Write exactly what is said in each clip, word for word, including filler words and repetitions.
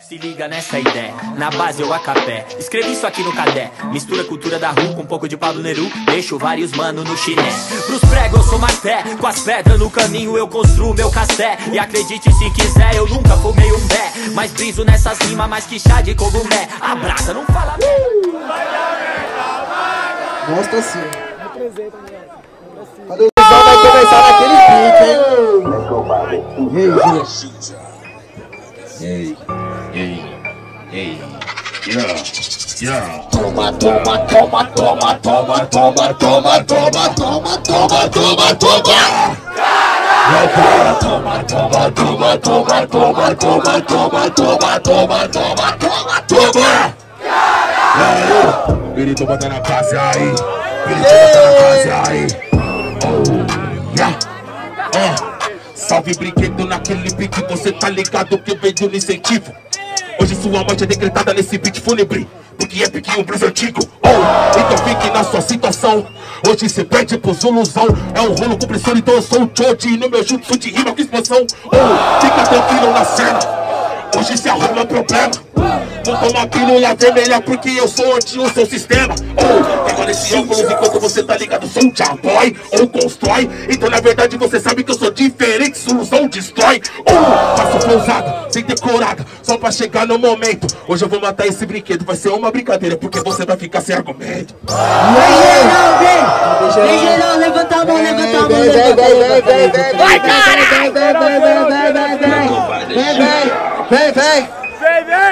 Se liga nessa ideia, na base eu acapé. Escrevi isso aqui no cadé. Mistura cultura da rua com um pouco de Pablo Neru. Deixo vários mano no chiné. Pros pregos eu sou marté. Com as pedras no caminho eu construo meu casté. E acredite se quiser, eu nunca fumei um bé. Mas briso nessas rimas mais que chá de cogumé. Abraça, não fala Mostra assim. Cadê o pessoal? Vai começar naquele pique, hein? Ei, ei, ei, yeah, yeah. Toma, toma, toma, toma, toma, toma, toma, toma, toma, toma, toma, toma. Toma, toma, toma, toma, toma, toma, toma, toma, toma, toma, toma, toma. Pirito bota na base aí, Pirito bota na base aí. Oh, yeah, oh. Salve brinquedo naquele pique, você tá ligado que eu venho no incentivo. Hoje sua morte é decretada nesse beat fúnebre, porque é pique um blues antigo. Oh, então fique na sua situação. Hoje cê perde pro Zuluzão. É um rolo compressor, então eu sou o Choji. No meu jutsu de rima com expansão. Oh, fica tranquilo na cena. Hoje se arruma problema. Vou tomar pílula vermelha porque eu sou anti o seu sistema. Oh, pega nesse óculos enquanto você tá ligado. Sou um Jaboy ou constrói. Então na verdade você sabe que eu sou diferente. Solução destrói. Oh, faço pousada, sem decorada, só pra chegar no momento. Hoje eu vou matar esse brinquedo. Vai ser uma brincadeira porque você vai ficar sem argumento. Vem geral, vem! Vem geral, levanta a mão, levanta a mão, levanta a mão. Vai, cara! Vem, vem, vem, vem, vem, vem, vem, vem, vem. Vem, vem!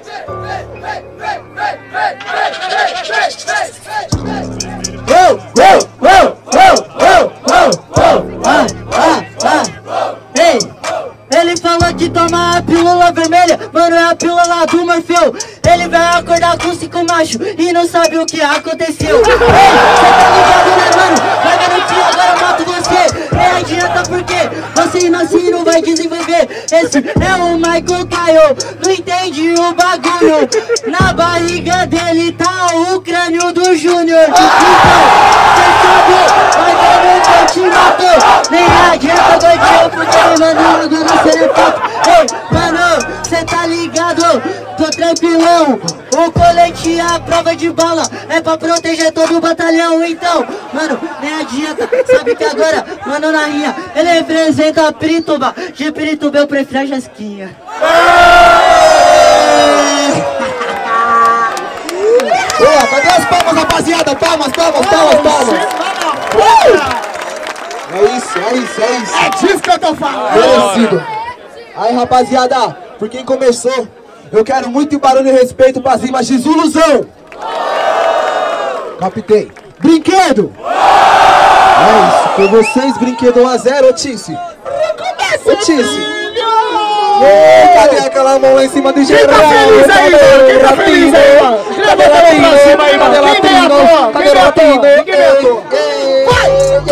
Uou, uou, uou, uou, uou, uou, uou. Ah, ah, ah. Ei, ele falou que toma a pílula vermelha, mano, é a pílula do Morfeu. Ele vai acordar com cinco machos e não sabe o que aconteceu. Ei, cê tá ligado, né, mano? Vai garantir, agora eu mato você. Nem adianta porque você assim não vai desenvolver. Esse é o Michael Kyle, não entende o bagulho. Na barriga dele tá o crânio do Júnior. Então, cê sabe, vai ver que eu te matou. Nem adianta doidinho porque, mano, agora cê é foto. Ei, mano, cê tá ligado? Tô tranquilão. O colete é a prova de bala, é pra proteger todo o batalhão. Então, mano, nem adianta. Sabe que agora, mano, na rinha ele representa a Pirituba. De Pirituba eu prefiro a Jasquinha. Boa, cadê as palmas, rapaziada? Palmas, palmas, palmas, palmas. É isso, é isso, é isso. É disso que eu tô falando. Merecido. Aí, rapaziada, por quem começou, eu quero muito barulho e respeito pras rimas de Zuluzão. Captei. Brinquedo. É isso, com vocês, brinquedo um a zero, ô Tice. Ô Tice. Cadê aquela mão lá em cima do geral? Quem tá feliz aí, mano? Quem tá feliz aí, mano? Levanta a mão pra cima aí, mano. Quem vem à toa? Quem vem à toa? Quem vem à toa? Vai!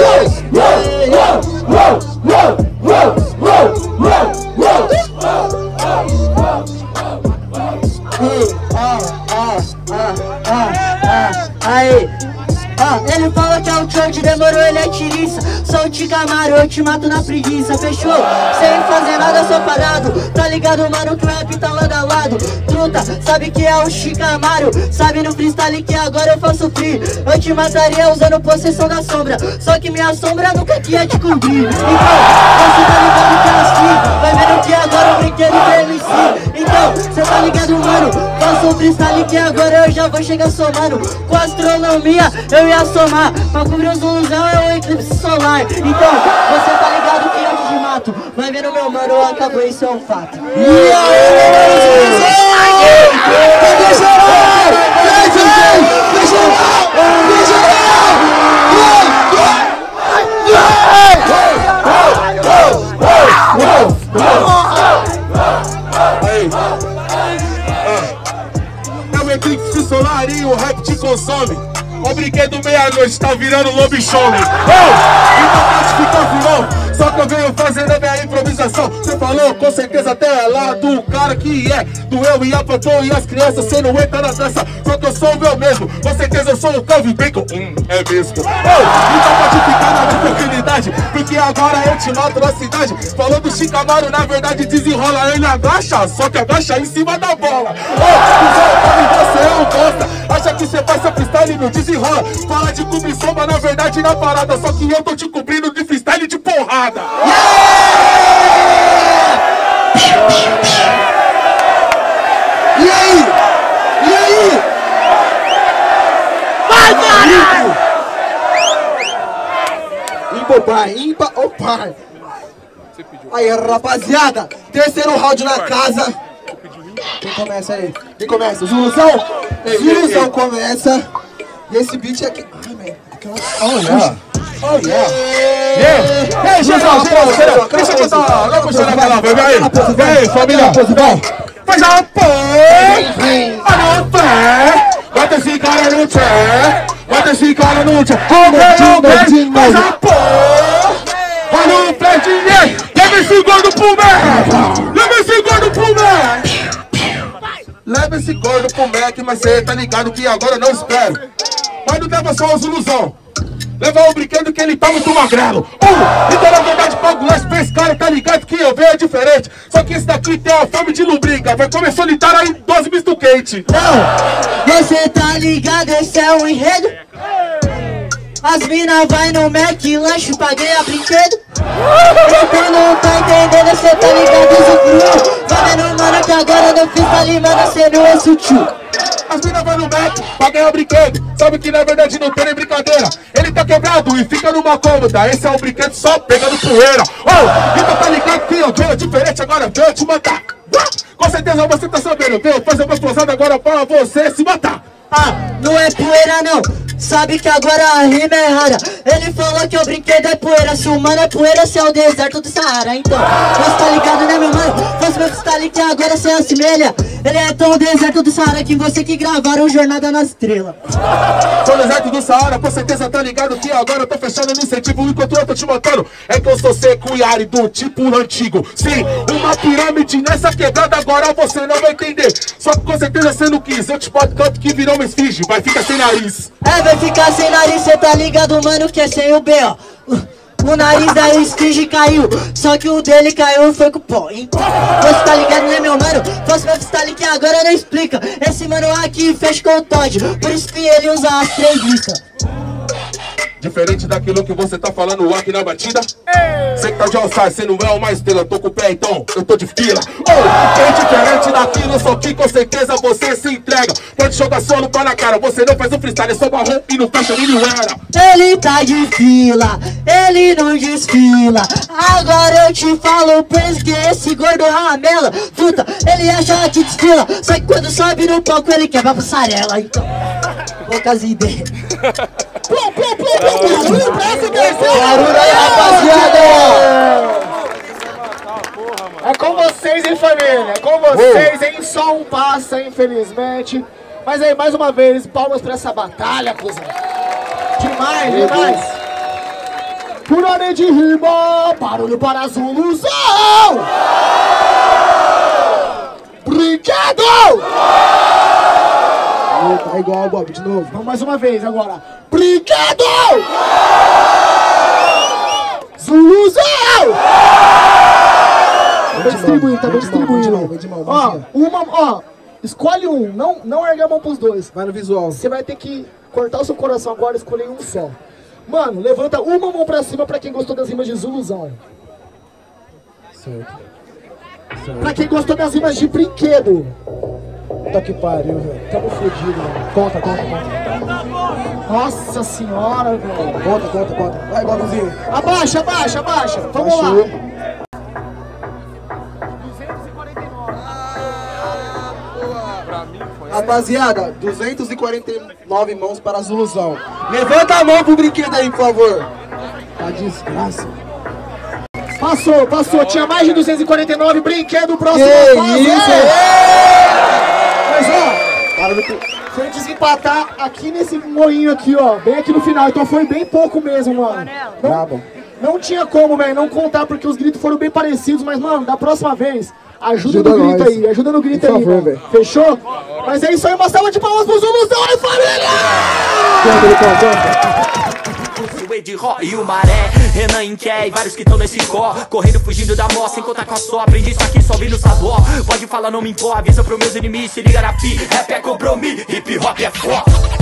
Aí, ó, ele fala que é o Choji, demorou, ele é tiriça. Sou o Ticamaro, eu te mato na preguiça, fechou? Sem fazer nada, sou parado. Tá ligado, mano, que o rap tá lado a lado. Truta, sabe que é o Chicamaro. Sabe no freestyle que agora eu faço free. Eu te mataria usando possessão da sombra. Só que minha sombra nunca quer te cobrir. Então, você tá ligado que é assim. Vai vendo que agora o brinquedo pra M C. Então, cê tá ligado, mano? Faço o freestyle que agora eu já vou chegar somando. Com astronomia eu ia somar. Pra cobrir os Zuluzão é o eclipse solar. Então, você tá ligado que antes de mato. Vai vendo meu mano, acabou, isso é um fato. E aí, cadê geral? Vem, vem, vem geral! Vem geral! É o eclipse solar e o rap te consome. O brinquedo meia-noite tá virando lobisomem. Oh, então pode ficar vilão. Só que eu venho fazendo a minha improvisação. Você falou, com certeza até lá do cara que é do eu e a Platão e as crianças. Você não entra na dança, só que eu sou o meu mesmo. Com certeza eu sou o Calvin Bacon. Hum, é mesmo. Oh, então pode ficar na tranquilidade, porque agora eu te noto na cidade. Falou do Chicamaro, na verdade desenrola. Ele agacha, só que agacha em cima da bola. Oh, você é um bosta. Acha que você faz seu freestyle e não desenrola. Fala de cobrir sombra, na verdade na parada. Só que eu tô te cobrindo de freestyle de porrada. Yeah! E aí? E aí? Vai, caralho! Impa, pai, impa, o pai. Aí, rapaziada, terceiro round na casa. Quem começa aí? Quem começa? Zuluzão? Zuluzão começa. E esse beat aqui. Ai, velho. Oh, yeah. Oh, yeah. Yeah. Ei, geral, geral, geral. Deixa eu botar. Vai puxar naquela, vai, vai. Vem, família. Vai. Faz a põe. Olha o pé. Bota esse cara no pé. Bota esse cara no pé. Faz a põe. Olha o pé de ninguém. Leva esse gordo pro Mac. Leva esse gordo pro Mac. Leva esse gordo pro Mac, mas cê tá ligado que agora eu não espero. Mas não leva só os ilusão. Leva o brinquedo que ele tá muito magrelo. Uh, então na verdade pago lance pra esse cara, tá ligado que eu venho é diferente. Só que esse daqui tem uma fome de lubrica. Vai comer solitário aí, doze misto quente. Não, você tá ligado, esse é o enredo. As mina vai no Mac, lanche pra ganhar brinquedo. Então não tá entendendo, cê tá ligado, usufruiu. Vai vendo, mano, que agora no freestyle, mano, cê não é sutil. As mina vai no Mac pra ganhar o brinquedo. Sabe que na verdade não tem nem brincadeira. Ele tá quebrado e fica numa cômoda. Esse é um brinquedo só pegando poeira. Oh, então tá ligado que eu venho diferente, agora venho te matar. Com certeza você tá sabendo, venho fazer uma explosão agora pra você se matar. Ah, não é poeira não, sabe que agora a rima é rara. Ele falou que o brinquedo é poeira. Se o mano é poeira, se é o deserto do Saara. Então, você tá ligado, né, meu mano? Você meu freestyle que agora se assemelha. Ele é tão deserto do Saara que você que gravaram Jornada nas Estrelas. Sou deserto do Saara, com certeza tá ligado que agora eu tô fechando no incentivo enquanto eu tô te matando. É que eu sou seco e árido, tipo antigo. Sim, uma pirâmide nessa quebrada agora você não vai entender. Só que com certeza você não quis, eu te boto tanto que virou uma esfinge, vai ficar sem nariz. É, vai ficar sem nariz, cê tá ligado, mano, que é sem o B, ó. O nariz da esfinge caiu, só que o dele caiu foi com o pó. Então, você tá ligado, né, meu mano? Faço meu freestyle que agora não explica. Esse mano aqui fez com o Todd, por isso que ele usa as três listas. Diferente daquilo que você tá falando aqui na batida. Você que tá de alçar, você não é uma estrela. Eu tô com o pé, então eu tô de fila. Oh, é diferente daquilo, só que com certeza você se entrega. Pode jogar só no pé na cara. Você não faz o freestyle, é só marrom e não fecha nem era. Ele tá de fila, ele não desfila. Agora eu te falo, penso que esse gordo ramela. Puta, ele acha que desfila, só que quando sobe no palco ele quebra a mussarela. Então, poucas ideias. Pô, pô, pô, pô, barulho pra esse terceiro! Barulho aí, rapaziada! É com vocês, hein, família? É com vocês, hein? Só um passa, infelizmente. Mas aí, mais uma vez, palmas pra essa batalha, cuzão. Demais, demais. Por ordem de rima, barulho para Zuluzão! Brinquedo! Tá igual, Bob, de novo. Vamos mais uma vez agora. Brinquedo! Zuluzão! Tá bem distribuído, tá bem distribuído. Ó, uma, ó, escolhe um, não, não ergue a mão pros dois. Vai no visual. Você vai ter que cortar o seu coração agora e escolher um só. Mano, levanta uma mão pra cima pra quem gostou das rimas de Zuluzão. Certo. Certo. Pra quem gostou das rimas de brinquedo. Puta que pariu, velho. Tamo fodido, mano. Conta, conta, conta. Nossa senhora, velho. Conta, conta, conta. Vai, Bobzinho. Abaixa, abaixa, abaixa. Vamos Baixou. lá. Rapaziada, duzentos e quarenta e nove mãos para a Zuluzão. Levanta a mão pro brinquedo aí, por favor. Tá desgraça. Passou, passou. Tinha mais de duzentos e quarenta e nove. Brinquedo, próximo Que fase. isso? Mas ó, Barulho pro... foi desempatar aqui nesse moinho aqui, ó. Bem aqui no final. Então foi bem pouco mesmo, mano. Não, não tinha como, velho, não contar porque os gritos foram bem parecidos. Mas, mano, da próxima vez, ajuda, ajuda no grito nós. aí. Ajuda no grito Por aí, favor, mano. Fechou? Mas é isso aí, uma salva de palmas pro Zuluzão e família! O Ed Ró e o Maré, Renan Inqué e vários que tão nesse có, correndo, fugindo da mó, sem contar com a só. Aprendi isso aqui, só vi no sabor. Pode falar, não me impor, avisa pros meus inimigos, se liga na fi. Rap é compromisso, hip hop é foco.